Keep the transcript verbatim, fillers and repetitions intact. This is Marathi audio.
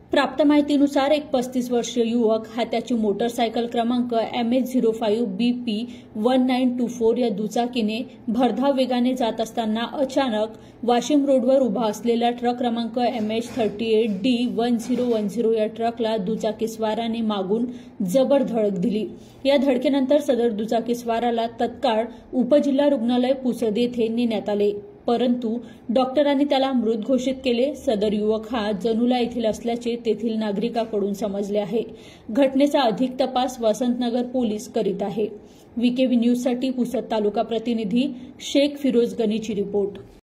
प्राप्त माहितीनुसार एक पस्तीस वर्षीय युवक हा त्याची मोटरसायकल क्रमांक M H zero five B P one nine two four या दुचाकीने भरधाव वेगाने जात असताना अचानक वाशिम रोडवर उभा असलेल्या ट्रक क्रमांक M H thirty eight D one zero one zero या ट्रकला दुचाकीस्वाराने मागून जबर धडक दिली। या धडकेनंतर सदर दुचाकीस्वाराला तत्काळ उपजिल्हा रुग्णालय पुसद येथे नेण्यात आले, परंतु डॉक्टरांनी त्याला मृत घोषित केले। सदर युवक हा जनुला येथील असल्याचे तेथील नागरिकांकडून समजले आहे। घटनेचा अधिक तपास वसंतनगर पोलीस करीत आहे। व्हीकेव्ही न्यूजसाठी पुसद तालुका प्रतिनिधी शेख फिरोज गनीची रिपोर्ट।